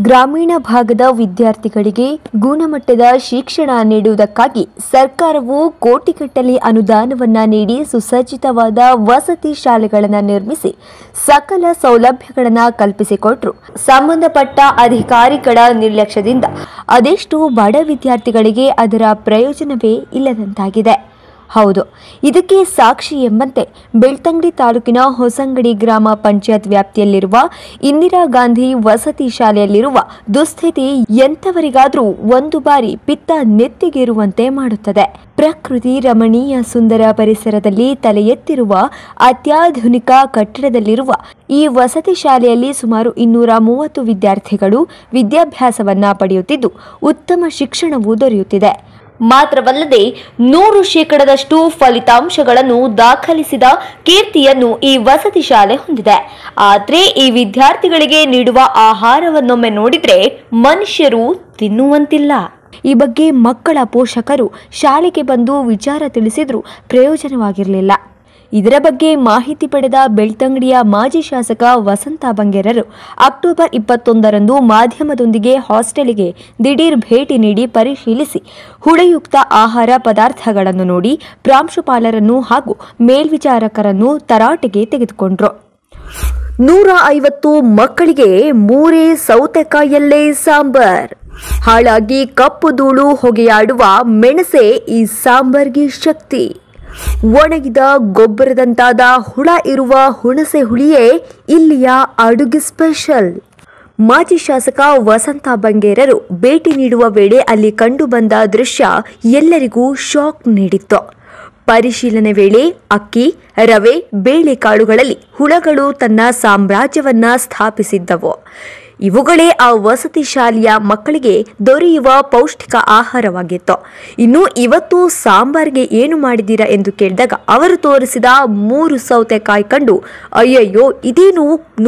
ಗ್ರಾಮೀಣ ಭಾಗದ ವಿದ್ಯಾರ್ಥಿಗಳಿಗೆ ಗುಣಮಟ್ಟದ ಶಿಕ್ಷಣ ನೀಡುವುದಕ್ಕಾಗಿ ಸರ್ಕಾರವು ಕೋಟಿಗಟ್ಟಲೆ ಅನುದಾನವನ್ನು ನೀಡಿ ಸುಸಜ್ಜಿತವಾದ ವಸತಿ ಶಾಲೆಗಳನ್ನು ನಿರ್ಮಿಸಿ ಸಕಲ ಸೌಲಭ್ಯಗಳನ್ನು ಕಲ್ಪಿಸಿಕೊಟ್ಟರು ಸಂಬಂಧಪಟ್ಟ ಅಧಿಕಾರಿಗಳ ನಿರ್ಲಕ್ಷ್ಯದಿಂದ ಅದೆಷ್ಟೋ ಬಡ ವಿದ್ಯಾರ್ಥಿಗಳಿಗೆ ಅದರ ಪ್ರಯೋಜನವೇ ಇಲ್ಲದಂತಾಗಿದೆ. ಹೌದು, ಇದಕ್ಕೆ ಸಾಕ್ಷಿ ಎಂಬಂತೆ ಬೆಳ್ತಂಗಡಿ ತಾಲೂಕಿನ ಹೊಸಂಗಡಿ ಗ್ರಾಮ ಪಂಚಾಯತ್ ವ್ಯಾಪ್ತಿಯಲ್ಲಿರುವ ಇಂದಿರಾ ಗಾಂಧಿ ವಸತಿ ಶಾಲೆಯಲ್ಲಿರುವ ದುಸ್ಥಿತಿ ಎಂಥವರಿಗಾದರೂ ಒಂದು ಬಾರಿ ಪಿತ್ತ ನೆತ್ತಿಗೇರುವಂತೆ ಮಾಡುತ್ತದೆ. ಪ್ರಕೃತಿ ರಮಣೀಯ ಸುಂದರ ಪರಿಸರದಲ್ಲಿ ತಲೆ ಎತ್ತಿರುವ ಅತ್ಯಾಧುನಿಕ ಕಟ್ಟಡದಲ್ಲಿರುವ ಈ ವಸತಿ ಶಾಲೆಯಲ್ಲಿ ಸುಮಾರು 230 ವಿದ್ಯಾರ್ಥಿಗಳು ವಿದ್ಯಾಭ್ಯಾಸವನ್ನ ಪಡೆಯುತ್ತಿದ್ದು ಉತ್ತಮ ಶಿಕ್ಷಣವೂ ದೊರೆಯುತ್ತಿದೆ. ಮಾತ್ರವಲ್ಲದೆ 100% ಫಲಿತಾಂಶಗಳನ್ನು ದಾಖಲಿಸಿದ ಕೀರ್ತಿಯನ್ನು ಈ ವಸತಿ ಶಾಲೆ ಹೊಂದಿದೆ. ಆದರೆ ಈ ವಿದ್ಯಾರ್ಥಿಗಳಿಗೆ ನೀಡುವ ಆಹಾರವನ್ನೊಮ್ಮೆ ನೋಡಿದ್ರೆ ಮನುಷ್ಯರು ತಿನ್ನುವಂತಿಲ್ಲ. ಈ ಬಗ್ಗೆ ಮಕ್ಕಳ ಪೋಷಕರು ಶಾಲೆಗೆ ಬಂದು ವಿಚಾರ ತಿಳಿಸಿದ್ರೂ ಪ್ರಯೋಜನವಾಗಿರಲಿಲ್ಲ. ಇದರ ಬಗ್ಗೆ ಮಾಹಿತಿ ಪಡೆದ ಬೆಳ್ತಂಗಡಿಯ ಮಾಜಿ ಶಾಸಕ ವಸಂತ ಬಂಗೇರರು ಅಕ್ಟೋಬರ್ 21ರಂದು ಮಾಧ್ಯಮದೊಂದಿಗೆ ಹಾಸ್ಟೆಲ್ಗೆ ದಿಢೀರ್ ಭೇಟಿ ನೀಡಿ ಪರಿಶೀಲಿಸಿ ಹುಳಿಯುಕ್ತ ಆಹಾರ ಪದಾರ್ಥಗಳನ್ನು ನೋಡಿ ಪ್ರಾಂಶುಪಾಲರನ್ನು ಹಾಗೂ ಮೇಲ್ವಿಚಾರಕರನ್ನು ತರಾಟೆಗೆ ತೆಗೆದುಕೊಂಡ್ರು. 150 ಮಕ್ಕಳಿಗೆ 3 ಸೌತೆಕಾಯಲ್ಲೇ ಸಾಂಬಾರ್. ಹಾಳಾಗಿ ಕಪ್ಪು ಧೂಳು ಹೊಗೆಯಾಡುವ ಮೆಣಸೆ ಈ ಸಾಂಬಾರ್ಗೆ ಶಕ್ತಿ. ಒಣಗಿದ ಗೊಬ್ಬರದಂತಾದ ಹುಳ ಇರುವ ಹುಣಸೆ ಹುಳಿಯೇ ಇಲ್ಲಿಯ ಅಡುಗೆ ಸ್ಪೆಷಲ್. ಮಾಜಿ ಶಾಸಕ ವಸಂತ ಬಂಗೇರರು ಭೇಟಿ ನೀಡುವ ವೇಳೆ ಅಲ್ಲಿ ಕಂಡುಬಂದ ದೃಶ್ಯ ಎಲ್ಲರಿಗೂ ಶಾಕ್ ನೀಡಿತ್ತು. ಪರಿಶೀಲನೆ ವೇಳೆ ಅಕ್ಕಿ, ರವೆ, ಬೇಳೆಕಾಳುಗಳಲ್ಲಿ ಹುಳಗಳು ತನ್ನ ಸಾಮ್ರಾಜ್ಯವನ್ನ ಸ್ಥಾಪಿಸಿದ್ದವು. ಇವುಗಳೇ ಆ ವಸತಿ ಶಾಲೆಯ ಮಕ್ಕಳಿಗೆ ದೊರೆಯುವ ಪೌಷ್ಟಿಕ ಆಹಾರವಾಗಿತ್ತು. ಇನ್ನು ಇವತ್ತು ಸಾಂಬಾರ್ಗೆ ಏನು ಮಾಡಿದ್ದೀರಾ ಎಂದು ಕೇಳಿದಾಗ ಅವರು ತೋರಿಸಿದ 3 ಸೌತೆಕಾಯಿ ಕಂಡು ಅಯ್ಯಯ್ಯೋ, ಇದೇನು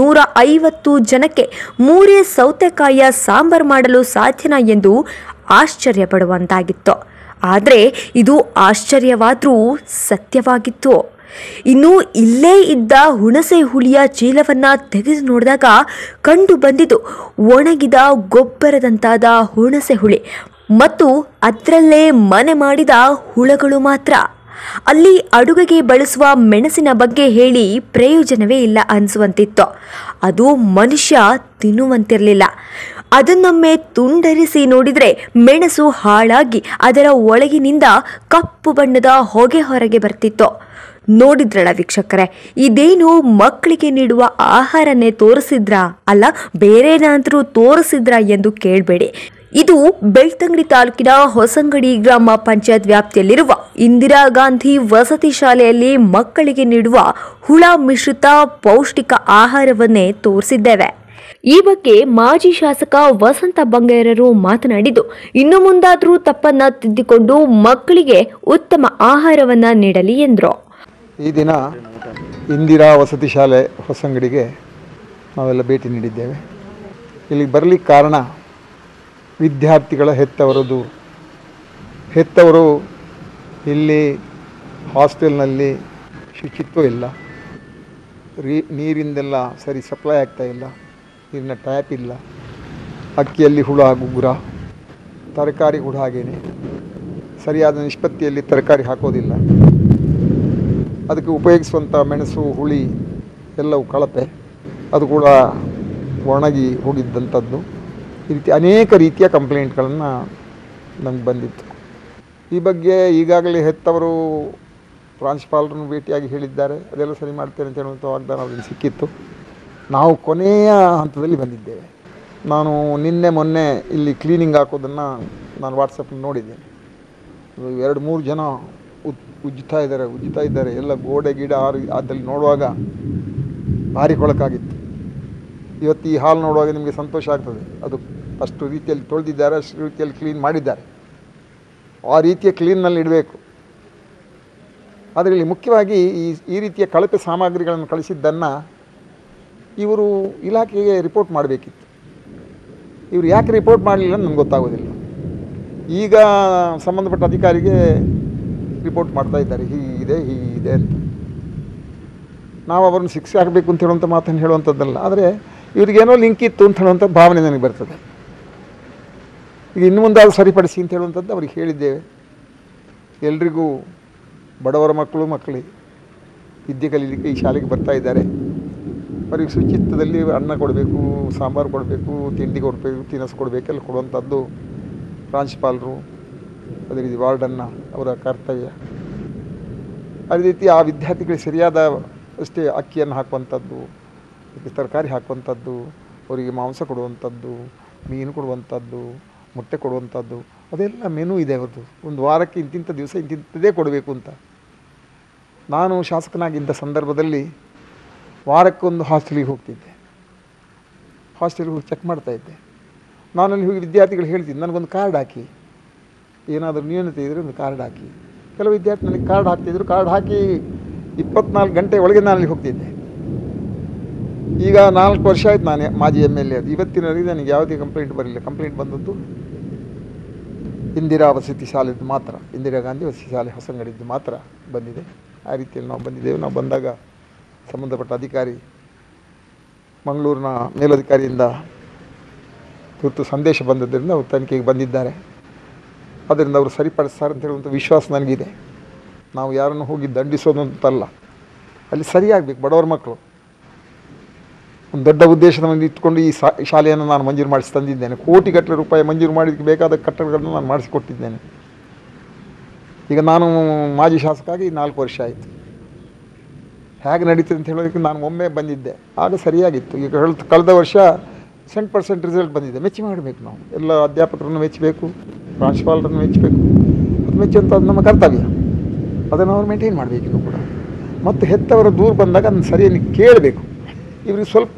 150 ಜನಕ್ಕೆ 3 ಸೌತೆಕಾಯಿಯ ಸಾಂಬಾರ್ ಮಾಡಲು ಸಾಧ್ಯನಾ ಎಂದು ಆಶ್ಚರ್ಯ ಪಡುವಂತಾಗಿತ್ತು. ಆದರೆ ಇದು ಆಶ್ಚರ್ಯವಾದರೂ ಸತ್ಯವಾಗಿತ್ತು. ಇನ್ನು ಇಲ್ಲೇ ಇದ್ದ ಹುಣಸೆ ಹುಳಿಯ ಚೀಲವನ್ನ ತೆಗೆದು ನೋಡಿದಾಗ ಕಂಡು ಬಂದಿದ್ದು ಒಣಗಿದ ಗೊಬ್ಬರದಂತಾದ ಹುಣಸೆ ಹುಳಿ ಮತ್ತು ಅದರಲ್ಲೇ ಮನೆ ಮಾಡಿದ ಹುಳಗಳು ಮಾತ್ರ. ಅಲ್ಲಿ ಅಡುಗೆಗೆ ಬಳಸುವ ಮೆಣಸಿನ ಬಗ್ಗೆ ಹೇಳಿ ಪ್ರಯೋಜನವೇ ಇಲ್ಲ ಅನಿಸುವಂತಿತ್ತು. ಅದು ಮನುಷ್ಯ ತಿನ್ನುವಂತಿರಲಿಲ್ಲ. ಅದನ್ನೊಮ್ಮೆ ತುಂಡರಿಸಿ ನೋಡಿದರೆ ಮೆಣಸು ಹಾಳಾಗಿ ಅದರ ಒಳಗಿನಿಂದ ಕಪ್ಪು ಬಣ್ಣದ ಹೊಗೆ ಹೊರಗೆ ಬರ್ತಿತ್ತು. ನೋಡಿದ್ರಲ್ಲ ವೀಕ್ಷಕರೇ, ಇದೇನು ಮಕ್ಕಳಿಗೆ ನೀಡುವ ಆಹಾರನೇ ತೋರಿಸಿದ್ರಾ ಅಲ್ಲ ಬೇರೆನಾದ್ರೂ ತೋರಿಸಿದ್ರಾ ಎಂದು ಕೇಳಬೇಡಿ. ಇದು ಬೆಳ್ತಂಗಡಿ ತಾಲೂಕಿನ ಹೊಸಂಗಡಿ ಗ್ರಾಮ ಪಂಚಾಯತ್ ವ್ಯಾಪ್ತಿಯಲ್ಲಿರುವ ಇಂದಿರಾ ಗಾಂಧಿ ವಸತಿ ಶಾಲೆಯಲ್ಲಿ ಮಕ್ಕಳಿಗೆ ನೀಡುವ ಹುಳ ಮಿಶ್ರಿತ ಪೌಷ್ಟಿಕ ಆಹಾರವನ್ನೇ ತೋರಿಸಿದ್ದೇವೆ. ಈ ಬಗ್ಗೆ ಮಾಜಿ ಶಾಸಕ ವಸಂತ ಬಂಗೇರರು ಮಾತನಾಡಿದ್ದು, ಇನ್ನು ಮುಂದಾದರೂ ತಪ್ಪನ್ನ ತಿದ್ದಿಕೊಂಡು ಮಕ್ಕಳಿಗೆ ಉತ್ತಮ ಆಹಾರವನ್ನ ನೀಡಲಿ ಎಂದರು. ಈ ದಿನ ಇಂದಿರಾ ವಸತಿ ಶಾಲೆ ಹೊಸಂಗಡಿಗೆ ನಾವೆಲ್ಲ ಭೇಟಿ ನೀಡಿದ್ದೇವೆ. ಇಲ್ಲಿಗೆ ಬರಲಿಕ್ಕೆ ಕಾರಣ ವಿದ್ಯಾರ್ಥಿಗಳ ಹೆತ್ತವರು ಇಲ್ಲಿ ಹಾಸ್ಟೆಲ್ನಲ್ಲಿ ಶುಚಿತ್ವ ಇಲ್ಲ, ನೀರಿಂದೆಲ್ಲ ಸರಿ ಸಪ್ಲೈ ಆಗ್ತಾ ಇಲ್ಲ, ನೀರಿನ ಟ್ಯಾಪ್ ಇಲ್ಲ, ಅಕ್ಕಿಯಲ್ಲಿ ಹುಳ ಗುಗ್ಗುರ, ತರಕಾರಿ ಹುಳ ಹಾಗೇನೆ ಸರಿಯಾದ ನಿಷ್ಪತ್ತಿಯಲ್ಲಿ ತರಕಾರಿ ಹಾಕೋದಿಲ್ಲ, ಅದಕ್ಕೆ ಉಪಯೋಗಿಸುವಂಥ ಮೆಣಸು ಹುಳಿ ಎಲ್ಲವೂ ಕಳಪೆ, ಅದು ಕೂಡ ಒಣಗಿ ಹೋಗಿದ್ದಂಥದ್ದು. ಈ ರೀತಿ ಅನೇಕ ರೀತಿಯ ಕಂಪ್ಲೇಂಟ್ಗಳನ್ನು ನಮಗೆ ಬಂದಿತ್ತು. ಈ ಬಗ್ಗೆ ಈಗಾಗಲೇ ಹೆತ್ತವರು ಪ್ರಾಂಶುಪಾಲರನ್ನು ಭೇಟಿಯಾಗಿ ಹೇಳಿದ್ದಾರೆ, ಅದೆಲ್ಲ ಸರಿ ಮಾಡ್ತೇನೆ ಅಂತ ಹೇಳುವಂಥ ವಾಗ್ದಾನ ಅವರಿಗೆ ಸಿಕ್ಕಿತ್ತು. ನಾವು ಕೊನೆಯ ಹಂತದಲ್ಲಿ ಬಂದಿದ್ದೇವೆ. ನಾನು ಮೊನ್ನೆ ಇಲ್ಲಿ ಕ್ಲೀನಿಂಗ್ ಹಾಕೋದನ್ನು ನಾನು ವಾಟ್ಸಪ್ಪಲ್ಲಿ ನೋಡಿದ್ದೇನೆ. 2-3 ಜನ ಉಜ್ಜುತ್ತಾ ಇದ್ದಾರೆ. ಎಲ್ಲ ಗೋಡೆ ಗಿಡ ಅದಲ್ಲಿ ನೋಡುವಾಗ ಭಾರಿ ಕೊಳಕಾಗಿತ್ತು. ಇವತ್ತು ಈ ಹಾಲ್ ನೋಡುವಾಗ ನಿಮಗೆ ಸಂತೋಷ ಆಗ್ತದೆ. ಅದು ಅಷ್ಟು ರೀತಿಯಲ್ಲಿ ತೊಳೆದಿದ್ದಾರೆ, ಅಷ್ಟು ರೀತಿಯಲ್ಲಿ ಕ್ಲೀನ್ ಮಾಡಿದ್ದಾರೆ. ಆ ರೀತಿಯ ಕ್ಲೀನ್ನಲ್ಲಿ ಇಡಬೇಕು. ಅದರಲ್ಲಿ ಮುಖ್ಯವಾಗಿ ಈ ರೀತಿಯ ಕಳಪೆ ಸಾಮಗ್ರಿಗಳನ್ನು ಕಳಿಸಿದ್ದನ್ನು ಇವರು ಇಲಾಖೆಗೆ ರಿಪೋರ್ಟ್ ಮಾಡಬೇಕಿತ್ತು. ಇವರು ಯಾಕೆ ರಿಪೋರ್ಟ್ ಮಾಡಲಿಲ್ಲ ನಮ್ಗೆ ಗೊತ್ತಾಗೋದಿಲ್ಲ. ಈಗ ಸಂಬಂಧಪಟ್ಟ ಅಧಿಕಾರಿಗೆ ರಿಪೋರ್ಟ್ ಮಾಡ್ತಾ ಇದ್ದಾರೆ, ಹೀಗಿದೆ ಅಂತ. ನಾವು ಅವರನ್ನು ಶಿಕ್ಷೆ ಆಗಬೇಕು ಅಂತ ಹೇಳುವಂಥ ಮಾತನ್ನು ಹೇಳುವಂಥದ್ದಲ್ಲ. ಆದರೆ ಇವ್ರಿಗೇನೋ ಲಿಂಕ್ ಇತ್ತು ಅಂತ ಹೇಳುವಂಥ ಭಾವನೆ ನನಗೆ ಬರ್ತದೆ. ಈಗ ಇನ್ನು ಮುಂದೆ ಅದು ಸರಿಪಡಿಸಿ ಅಂತ ಹೇಳುವಂಥದ್ದು ಅವ್ರಿಗೆ ಹೇಳಿದ್ದೇವೆ. ಎಲ್ರಿಗೂ ಬಡವರ ಮಕ್ಕಳಿಗೆ ವಿದ್ಯೆ ಕಲೀಲಿಕ್ಕೆ ಈ ಶಾಲೆಗೆ ಬರ್ತಾ ಇದ್ದಾರೆ. ಅವರಿಗೆ ಶುಚಿತ್ವದಲ್ಲಿ ಅನ್ನ ಕೊಡಬೇಕು, ಸಾಂಬಾರು ಕೊಡಬೇಕು, ತಿಂಡಿ ಕೊಡಬೇಕು, ತಿನಸು ಕೊಡಬೇಕೆಲ್ಲ ಕೊಡುವಂಥದ್ದು ಪ್ರಾಂಶುಪಾಲರು, ಅದೇ ರೀತಿ ವಾರ್ಡನ್ನ ಅವರ ಕರ್ತವ್ಯ. ಅದೇ ರೀತಿ ಆ ವಿದ್ಯಾರ್ಥಿಗಳಿಗೆ ಸರಿಯಾದ ಅಷ್ಟೇ ಅಕ್ಕಿಯನ್ನು ಹಾಕುವಂಥದ್ದು, ತರಕಾರಿ ಹಾಕುವಂಥದ್ದು, ಅವರಿಗೆ ಮಾಂಸ ಕೊಡುವಂಥದ್ದು, ಮೀನು ಕೊಡುವಂಥದ್ದು, ಮೊಟ್ಟೆ ಕೊಡುವಂಥದ್ದು, ಅದೆಲ್ಲ ಮೆನು ಇದೆ ಅವ್ರದ್ದು. ಒಂದು ವಾರಕ್ಕೆ ಇಂತಿಂಥ ದಿವಸ ಇಂತಿಂಥದ್ದೇ ಕೊಡಬೇಕು ಅಂತ. ನಾನು ಶಾಸಕನಾಗಿದ್ದ ಸಂದರ್ಭದಲ್ಲಿ ವಾರಕ್ಕೊಂದು ಹಾಸ್ಟೆಲಿಗೆ ಹೋಗ್ತಿದ್ದೆ. ಹಾಸ್ಟೆಲ್ಗೆ ಹೋಗಿ ಚೆಕ್ ಮಾಡ್ತಾಯಿದ್ದೆ. ನಾನಲ್ಲಿ ಹೋಗಿ ವಿದ್ಯಾರ್ಥಿಗಳು ಹೇಳ್ತಿದ್ದೆ, ನನಗೊಂದು ಕಾರ್ಡ್ ಹಾಕಿ, ಏನಾದರೂ ನ್ಯೂನತೆ ಇದ್ದರೆ ಒಂದು ಕಾರ್ಡ್ ಹಾಕಿ. ಕೆಲವು ವಿದ್ಯಾರ್ಥಿ ನನಗೆ ಕಾರ್ಡ್ ಹಾಕ್ತಿದ್ರು. ಕಾರ್ಡ್ ಹಾಕಿ 24 ಗಂಟೆ ಒಳಗೆ ನಾನು ಅಲ್ಲಿ ಹೋಗ್ತಿದ್ದೆ. ಈಗ 4 ವರ್ಷ ಆಯ್ತು ನಾನು ಮಾಜಿ MLA. ಅದು ಇವತ್ತಿನವರೆಗೆ ನನಗೆ ಯಾವುದೇ ಕಂಪ್ಲೇಂಟ್ ಬರಲಿಲ್ಲ. ಕಂಪ್ಲೇಂಟ್ ಬಂದದ್ದು ಇಂದಿರಾ ವಸತಿ ಶಾಲೆದು ಮಾತ್ರ, ಇಂದಿರಾ ಗಾಂಧಿ ವಸತಿ ಶಾಲೆ ಹೊಸಂಗಡಿದ್ದು ಮಾತ್ರ ಬಂದಿದೆ. ಆ ರೀತಿಯಲ್ಲಿ ನಾವು ಬಂದಿದ್ದೇವೆ. ನಾವು ಬಂದಾಗ ಸಂಬಂಧಪಟ್ಟ ಅಧಿಕಾರಿ ಮಂಗಳೂರಿನ ಮೇಲಧಿಕಾರಿಯಿಂದ ತುರ್ತು ಸಂದೇಶ ಬಂದದ್ದರಿಂದ ಅವರು ತನಿಖೆಗೆ ಬಂದಿದ್ದಾರೆ. ಅದರಿಂದ ಅವರು ಸರಿಪಡಿಸ್ತಾರೆ ಅಂತ ಹೇಳುವಂಥ ವಿಶ್ವಾಸ ನನಗಿದೆ. ನಾವು ಯಾರನ್ನು ಹೋಗಿ ದಂಡಿಸೋದಂತಲ್ಲ, ಅಲ್ಲಿ ಸರಿಯಾಗಬೇಕು. ಬಡವರ ಮಕ್ಕಳು ಒಂದು ದೊಡ್ಡ ಉದ್ದೇಶವನ್ನು ಇಟ್ಕೊಂಡು ಈ ಶಾಲೆಯನ್ನು ನಾನು ಮಂಜೂರು ಮಾಡಿಸಿ ತಂದಿದ್ದೇನೆ. ಕೋಟಿಗಟ್ಟಲೆ ರೂಪಾಯಿ ಮಂಜೂರು ಮಾಡಿದ್ದಕ್ಕೆ ಬೇಕಾದ ಕಟ್ಟಡಗಳನ್ನು ನಾನು ಮಾಡಿಸಿಕೊಟ್ಟಿದ್ದೇನೆ. ಈಗ ನಾನು ಮಾಜಿ ಶಾಸಕಾಗಿ 4 ವರ್ಷ ಆಯಿತು. ಹೇಗೆ ನಡೀತದೆ ಅಂತ ಹೇಳೋದಕ್ಕೆ ನಾನು ಒಮ್ಮೆ ಬಂದಿದ್ದೆ, ಆಗ ಸರಿಯಾಗಿತ್ತು. ಈಗ ಕಳೆದ ವರ್ಷ 100% ರಿಸಲ್ಟ್ ಬಂದಿದೆ. ಮೆಚ್ಚಿ ಮಾಡಬೇಕು. ನಾವು ಎಲ್ಲ ಅಧ್ಯಾಪಕರನ್ನು ಮೆಚ್ಚಬೇಕು, ಪ್ರಾಂಶುಪಾಲರನ್ನು ಮೆಚ್ಚಬೇಕು. ಅದು ಮೆಚ್ಚುವಂಥದ್ದು ನಮ್ಮ ಕರ್ತವ್ಯ. ಅದನ್ನು ಅವ್ರು ಮೇಂಟೈನ್ ಮಾಡಬೇಕು. ಇನ್ನೂ ಕೂಡ ಮತ್ತು ಹೆತ್ತವರ ದೂರ ಬಂದಾಗ ಅದನ್ನು ಸರಿಯಾಗಿ ಕೇಳಬೇಕು. ಇವ್ರಿಗೆ ಸ್ವಲ್ಪ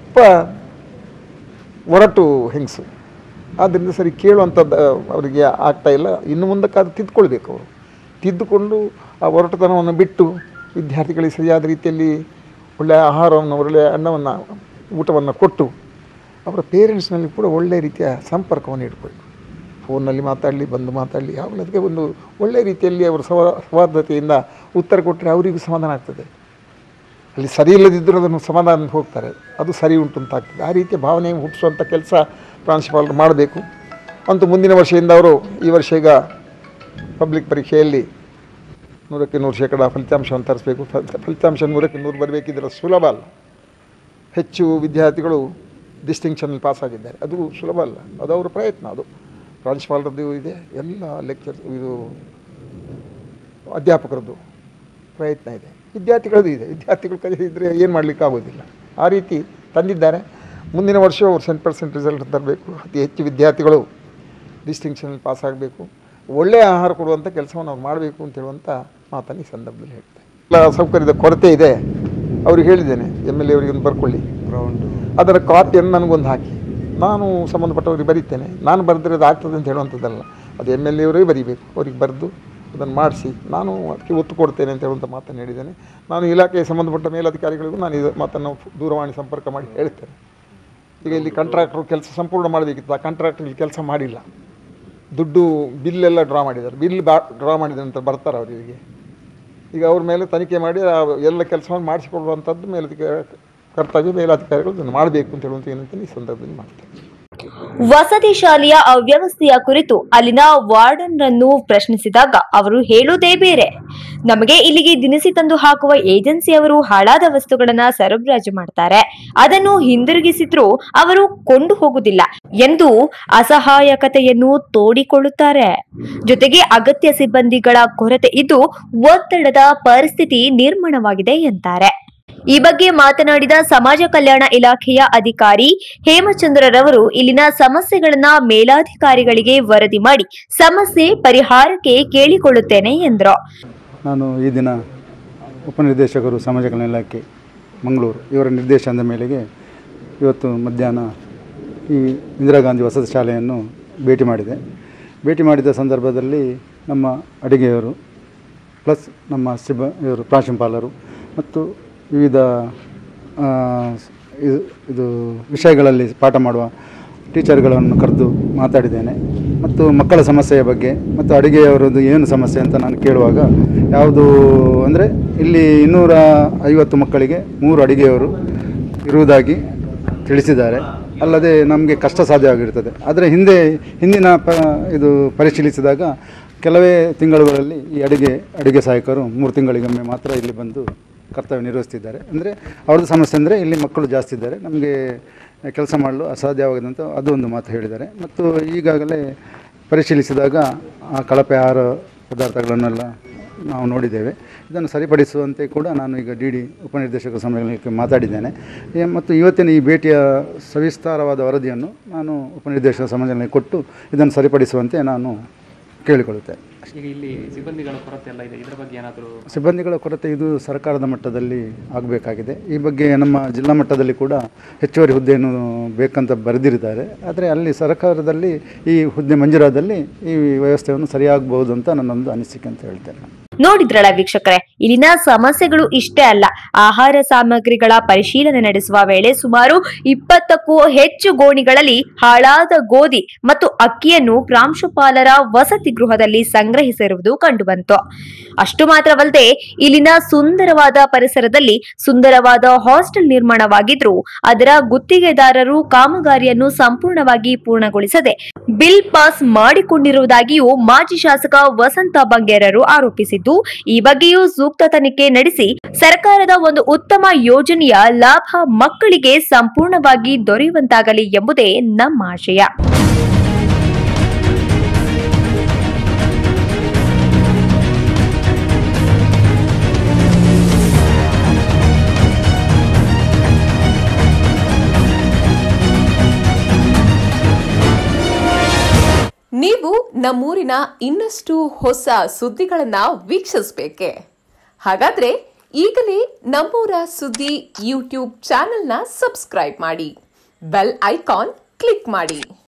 ಒರಟು ಹೆಂಗಸು, ಆದ್ದರಿಂದ ಸರಿ ಕೇಳುವಂಥದ್ದು ಅವರಿಗೆ ಆಗ್ತಾಯಿಲ್ಲ. ಇನ್ನು ಮುಂದಕ್ಕೆ ಅದು ತಿದ್ದುಕೊಳ್ಬೇಕು. ಅವರು ತಿದ್ದುಕೊಂಡು ಆ ಒರಟುತನವನ್ನು ಬಿಟ್ಟು ವಿದ್ಯಾರ್ಥಿಗಳಿಗೆ ಸರಿಯಾದ ರೀತಿಯಲ್ಲಿ ಒಳ್ಳೆಯ ಆಹಾರವನ್ನು, ಒಳ್ಳೆಯ ಅನ್ನವನ್ನು, ಊಟವನ್ನು ಕೊಟ್ಟು ಅವರ ಪೇರೆಂಟ್ಸ್ನಲ್ಲಿ ಕೂಡ ಒಳ್ಳೆಯ ರೀತಿಯ ಸಂಪರ್ಕವನ್ನು ಇಟ್ಕೊಳ್ಬೇಕು. ಫೋನ್ನಲ್ಲಿ ಮಾತಾಡಲಿ, ಬಂದು ಮಾತಾಡಲಿ, ಯಾವಾಗಲೂ ಅದಕ್ಕೆ ಒಂದು ಒಳ್ಳೆಯ ರೀತಿಯಲ್ಲಿ ಅವರು ಸೌಹಾರ್ದತೆಯಿಂದ ಉತ್ತರ ಕೊಟ್ಟರೆ ಅವರಿಗೂ ಸಮಾಧಾನ ಆಗ್ತದೆ. ಅಲ್ಲಿ ಸರಿ ಇಲ್ಲದಿದ್ದರೂ ಅದನ್ನು ಸಮಾಧಾನ ಹೋಗ್ತಾರೆ, ಅದು ಸರಿ ಉಂಟು ಅಂತ ಆಗ್ತದೆ. ಆ ರೀತಿಯ ಭಾವನೆ ಹುಟ್ಟಿಸುವಂಥ ಕೆಲಸ ಪ್ರಾಂಶುಪಾಲರು ಮಾಡಬೇಕು. ಅಂತೂ ಮುಂದಿನ ವರ್ಷದಿಂದ ಅವರು ಈ ವರ್ಷ ಈಗ ಪಬ್ಲಿಕ್ ಪರೀಕ್ಷೆಯಲ್ಲಿ 100ಕ್ಕೆ 100% ಫಲಿತಾಂಶವನ್ನು ತರಿಸಬೇಕು. ಫಲಿತಾಂಶ 100ಕ್ಕೆ 100 ಬರಬೇಕಿದ್ರೆ ಸುಲಭ ಅಲ್ಲ. ಹೆಚ್ಚು ವಿದ್ಯಾರ್ಥಿಗಳು ಡಿಸ್ಟಿಂಕ್ಷನಲ್ಲಿ ಪಾಸಾಗಿದ್ದಾರೆ. ಅದು ಸುಲಭ ಅಲ್ಲ, ಅದು ಅವರ ಪ್ರಯತ್ನ. ಅದು ಪ್ರಾಂಶುಪಾಲರದ್ದು ಇದೆ, ಎಲ್ಲ ಇದು ಅಧ್ಯಾಪಕರದ್ದು ಪ್ರಯತ್ನ ಇದೆ, ವಿದ್ಯಾರ್ಥಿಗಳದ್ದು ಇದೆ. ವಿದ್ಯಾರ್ಥಿಗಳು ಕಲಿಯಿದ್ರೆ ಏನು ಮಾಡಲಿಕ್ಕಾಗೋದಿಲ್ಲ. ಆ ರೀತಿ ತಂದಿದ್ದಾರೆ. ಮುಂದಿನ ವರ್ಷ ಅವರು 100% ರಿಸಲ್ಟ್ ತರಬೇಕು. ಅತಿ ಹೆಚ್ಚು ವಿದ್ಯಾರ್ಥಿಗಳು ಡಿಸ್ಟಿಂಕ್ಷನಲ್ಲಿ ಪಾಸಾಗಬೇಕು. ಒಳ್ಳೆಯ ಆಹಾರ ಕೊಡುವಂಥ ಕೆಲಸವನ್ನು ಅವ್ರು ಮಾಡಬೇಕು ಅಂತ ಹೇಳುವಂಥ ಮಾತನ್ನು ಈ ಸಂದರ್ಭದಲ್ಲಿ ಹೇಳ್ತೇನೆ. ಎಲ್ಲ ಸೌಕರ್ಯದ ಕೊರತೆ ಇದೆ. ಅವ್ರಿಗೆ ಹೇಳಿದ್ದೇನೆ, MLA ಅವರಿಗೆ ಒಂದು ಬರ್ಕೊಳ್ಳಿ, ಅದರ ಕಾಪಿಯನ್ನು ನನಗೊಂದು ಹಾಕಿ, ನಾನು ಸಂಬಂಧಪಟ್ಟವ್ರಿಗೆ ಬರೀತೇನೆ. ನಾನು ಬರೆದ್ರೆ ಅದು ಆಗ್ತದೆ ಅಂತ ಹೇಳುವಂಥದ್ದಲ್ಲ, ಅದು MLA ಅವರೇ ಬರೀಬೇಕು. ಅವ್ರಿಗೆ ಬರೆದು ಅದನ್ನು ಮಾಡಿಸಿ ನಾನು ಅದಕ್ಕೆ ಒತ್ತು ಕೊಡ್ತೇನೆ ಅಂತ ಹೇಳುವಂಥ ಮಾತನ್ನು ಹೇಳಿದ್ದೇನೆ. ನಾನು ಇಲಾಖೆಗೆ ಸಂಬಂಧಪಟ್ಟ ಮೇಲಧಿಕಾರಿಗಳಿಗೂ ನಾನು ಇದು ಮಾತನ್ನು ದೂರವಾಣಿ ಸಂಪರ್ಕ ಮಾಡಿ ಹೇಳ್ತೇನೆ. ಈಗ ಇಲ್ಲಿ ಕಾಂಟ್ರಾಕ್ಟ್ರು ಕೆಲಸ ಸಂಪೂರ್ಣ ಮಾಡಬೇಕಿತ್ತು, ಆ ಕಾಂಟ್ರಾಕ್ಟ್ರ್ ಇಲ್ಲಿ ಕೆಲಸ ಮಾಡಿಲ್ಲ. ದುಡ್ಡು ಬಿಲ್ಲೆಲ್ಲ ಡ್ರಾ ಮಾಡಿದ್ದಾರೆ. ಬಿಲ್ ಡ್ರಾ ಮಾಡಿದ ನಂತರ ಬರ್ತಾರೆ ಅವರಿಗೆ. ಈಗ ಅವ್ರ ಮೇಲೆ ತನಿಖೆ ಮಾಡಿ ಎಲ್ಲ ಕೆಲಸವನ್ನು ಮಾಡಿಸಿಕೊಳ್ಳುವಂಥದ್ದು ಕರ್ತವ್ಯ ಮೇಲಧಿಕಾರಿಗಳು ಅದನ್ನು ಮಾಡಬೇಕು ಅಂತ ಹೇಳುವಂಥ ಏನಂತ ಈ ಸಂದರ್ಭದಲ್ಲಿ ಮಾಡ್ತಾರೆ. ವಸತಿ ಶಾಲೆಯ ಅವ್ಯವಸ್ಥೆಯ ಕುರಿತು ಅಲ್ಲಿನ ವಾರ್ಡನ್ರನ್ನು ಪ್ರಶ್ನಿಸಿದಾಗ ಅವರು ಹೇಳುವುದೇ ಬೇರೆ. ನಮಗೆ ಇಲ್ಲಿಗೆ ದಿನಸಿ ತಂದು ಹಾಕುವ ಏಜೆನ್ಸಿಯವರು ಹಾಳಾದ ವಸ್ತುಗಳನ್ನ ಸರಬರಾಜು ಮಾಡ್ತಾರೆ, ಅದನ್ನು ಹಿಂದಿರುಗಿಸಿದ್ರೂ ಅವರು ಕೊಂಡು ಹೋಗುವುದಿಲ್ಲ ಎಂದು ಅಸಹಾಯಕತೆಯನ್ನು ತೋಡಿಕೊಳ್ಳುತ್ತಾರೆ. ಜೊತೆಗೆ ಅಗತ್ಯ ಸಿಬ್ಬಂದಿಗಳ ಕೊರತೆ ಇದ್ದು ಒತ್ತಡದ ಪರಿಸ್ಥಿತಿ ನಿರ್ಮಾಣವಾಗಿದೆ ಎಂತಾರೆ. ಈ ಬಗ್ಗೆ ಮಾತನಾಡಿದ ಸಮಾಜ ಕಲ್ಯಾಣ ಇಲಾಖೆಯ ಅಧಿಕಾರಿ ಹೇಮಚಂದ್ರರವರು ಇಲ್ಲಿನ ಸಮಸ್ಯೆಗಳನ್ನ ಮೇಲಾಧಿಕಾರಿಗಳಿಗೆ ವರದಿ ಮಾಡಿ ಸಮಸ್ಯೆ ಪರಿಹಾರಕ್ಕೆ ಕೇಳಿಕೊಳ್ಳುತ್ತೇನೆ ಎಂದರು. ನಾನು ಈ ದಿನ ಉಪನಿರ್ದೇಶಕರು ಸಮಾಜ ಕಲ್ಯಾಣ ಇಲಾಖೆ ಮಂಗಳೂರು ಇವರ ನಿರ್ದೇಶನದ ಮೇರೆಗೆ ಇವತ್ತು ಮಧ್ಯಾಹ್ನ ಈ ಇಂದಿರಾ ಗಾಂಧಿ ವಸತಿ ಶಾಲೆಯನ್ನು ಭೇಟಿ ಮಾಡಿದೆ. ಭೇಟಿ ಮಾಡಿದ ಸಂದರ್ಭದಲ್ಲಿ ನಮ್ಮ ಅಡಿಗೆಯವರು ಪ್ಲಸ್ ನಮ್ಮ ಇವರು ಪ್ರಾಂಶುಪಾಲರು ಮತ್ತು ವಿವಿಧ ಇದು ವಿಷಯಗಳಲ್ಲಿ ಪಾಠ ಮಾಡುವ ಟೀಚರ್ಗಳನ್ನು ಕರೆದು ಮಾತಾಡಿದ್ದೇನೆ. ಮತ್ತು ಮಕ್ಕಳ ಸಮಸ್ಯೆಯ ಬಗ್ಗೆ ಮತ್ತು ಅಡುಗೆಯವರದ್ದು ಏನು ಸಮಸ್ಯೆ ಅಂತ ನಾನು ಕೇಳುವಾಗ ಯಾವುದು ಅಂದರೆ ಇಲ್ಲಿ 250 ಮಕ್ಕಳಿಗೆ 3 ಅಡುಗೆಯವರು ಇರುವುದಾಗಿ ತಿಳಿಸಿದ್ದಾರೆ. ಅಲ್ಲದೆ ನಮಗೆ ಕಷ್ಟ ಸಾಧ್ಯವಾಗಿರ್ತದೆ. ಆದರೆ ಹಿಂದಿನ ಇದು ಪರಿಶೀಲಿಸಿದಾಗ ಕೆಲವೇ ತಿಂಗಳುಗಳಲ್ಲಿ ಈ ಅಡುಗೆ ಸಹಾಯಕರು 3 ತಿಂಗಳಿಗೊಮ್ಮೆ ಮಾತ್ರ ಇಲ್ಲಿ ಬಂದು ಕರ್ತವ್ಯ ನಿರ್ವಹಿಸ್ತಿದ್ದಾರೆ. ಅಂದರೆ ಅವ್ರದ್ದು ಸಮಸ್ಯೆ ಅಂದರೆ ಇಲ್ಲಿ ಮಕ್ಕಳು ಜಾಸ್ತಿ ಇದ್ದಾರೆ, ನಮಗೆ ಕೆಲಸ ಮಾಡಲು ಅಸಾಧ್ಯವಾಗದಂತ ಅದು ಒಂದು ಮಾತು ಹೇಳಿದ್ದಾರೆ. ಮತ್ತು ಈಗಾಗಲೇ ಪರಿಶೀಲಿಸಿದಾಗ ಆ ಕಳಪೆ ಆಹಾರ ಪದಾರ್ಥಗಳನ್ನೆಲ್ಲ ನಾವು ನೋಡಿದ್ದೇವೆ. ಇದನ್ನು ಸರಿಪಡಿಸುವಂತೆ ಕೂಡ ನಾನು ಈಗ DD ಉಪನಿರ್ದೇಶಕ ಸಮ್ಮೇಳನಕ್ಕೆ ಮಾತಾಡಿದ್ದೇನೆ. ಮತ್ತು ಇವತ್ತಿನ ಈ ಭೇಟಿಯ ಸವಿಸ್ತಾರವಾದ ವರದಿಯನ್ನು ನಾನು ಉಪನಿರ್ದೇಶಕ ಸಮ್ಮೇಳನಕ್ಕೆ ಕೊಟ್ಟು ಇದನ್ನು ಸರಿಪಡಿಸುವಂತೆ ನಾನು ಕೇಳಿಕೊಳ್ಳುತ್ತೇನೆ. ಈಗ ಇಲ್ಲಿ ಸಿಬ್ಬಂದಿಗಳ ಕೊರತೆ ಎಲ್ಲ ಇದೆ, ಇದರ ಬಗ್ಗೆ ಏನಾದರೂ? ಸಿಬ್ಬಂದಿಗಳ ಕೊರತೆ ಇದು ಸರ್ಕಾರದ ಮಟ್ಟದಲ್ಲಿ ಆಗಬೇಕಾಗಿದೆ. ಈ ಬಗ್ಗೆ ನಮ್ಮ ಜಿಲ್ಲಾ ಮಟ್ಟದಲ್ಲಿ ಕೂಡ ಹೆಚ್ಚುವರಿ ಹುದ್ದೆಯನ್ನು ಬೇಕಂತ ಬರೆದಿದ್ದಾರೆ. ಆದರೆ ಅಲ್ಲಿ ಸರ್ಕಾರದಲ್ಲಿ ಈ ಹುದ್ದೆ ಮಂಜೂರಾದಲ್ಲಿ ಈ ವ್ಯವಸ್ಥೆಯನ್ನು ಸರಿಯಾಗಬಹುದು ಅಂತ ನನ್ನೊಂದು ಅನಿಸಿಕೆ ಅಂತ ಹೇಳ್ತೇನೆ. ನೋಡಿದ್ರಲ್ಲ ವೀಕ್ಷಕರೇ, ಇಲ್ಲಿನ ಸಮಸ್ಯೆಗಳು ಇಷ್ಟೇ ಅಲ್ಲ. ಆಹಾರ ಸಾಮಗ್ರಿಗಳ ಪರಿಶೀಲನೆ ನಡೆಸುವ ವೇಳೆ ಸುಮಾರು 20ಕ್ಕೂ ಹೆಚ್ಚು ಗೋಣಿಗಳಲ್ಲಿ ಹಾಳಾದ ಗೋಧಿ ಮತ್ತು ಅಕ್ಕಿಯನ್ನು ಪ್ರಾಂಶುಪಾಲರ ವಸತಿ ಗೃಹದಲ್ಲಿ ಸಂಗ್ರಹಿಸಿರುವುದು ಕಂಡುಬಂತು. ಅಷ್ಟು ಮಾತ್ರವಲ್ಲದೆ ಇಲ್ಲಿನ ಸುಂದರವಾದ ಪರಿಸರದಲ್ಲಿ ಸುಂದರವಾದ ಹಾಸ್ಟೆಲ್ ನಿರ್ಮಾಣವಾಗಿದ್ರೂ ಅದರ ಗುತ್ತಿಗೆದಾರರು ಕಾಮಗಾರಿಯನ್ನು ಸಂಪೂರ್ಣವಾಗಿ ಪೂರ್ಣಗೊಳಿಸದೆ ಬಿಲ್ ಪಾಸ್ ಮಾಡಿಕೊಂಡಿರುವುದಾಗಿಯೂ ಮಾಜಿ ಶಾಸಕ ವಸಂತ ಬಂಗೇರರು ಆರೋಪಿಸಿದ್ದಾರೆ. ಈ ಬಗ್ಗೆಯೂ ಸೂಕ್ತ ತನಿಖೆ ನಡೆಸಿ ಸರ್ಕಾರದ ಒಂದು ಉತ್ತಮ ಯೋಜನೆಯ ಲಾಭ ಮಕ್ಕಳಿಗೆ ಸಂಪೂರ್ಣವಾಗಿ ದೊರೆಯುವಂತಾಗಲಿ ಎಂಬುದೇ ನಮ್ಮ ಆಶಯ. ನೀವು ನಮ್ಮೂರಿನ ಇನ್ನಷ್ಟು ಹೊಸ ಸುದ್ದಿಗಳನ್ನ ವೀಕ್ಷಿಸಬೇಕೆ? ಹಾಗಾದ್ರೆ ಈಗಲೇ ನಮ್ಮೂರ ಸುದ್ದಿ ಯೂಟ್ಯೂಬ್ ಚಾನೆಲ್ನ ಸಬ್ಸ್ಕ್ರೈಬ್ ಮಾಡಿ, ಬೆಲ್ ಐಕಾನ್ ಕ್ಲಿಕ್ ಮಾಡಿ.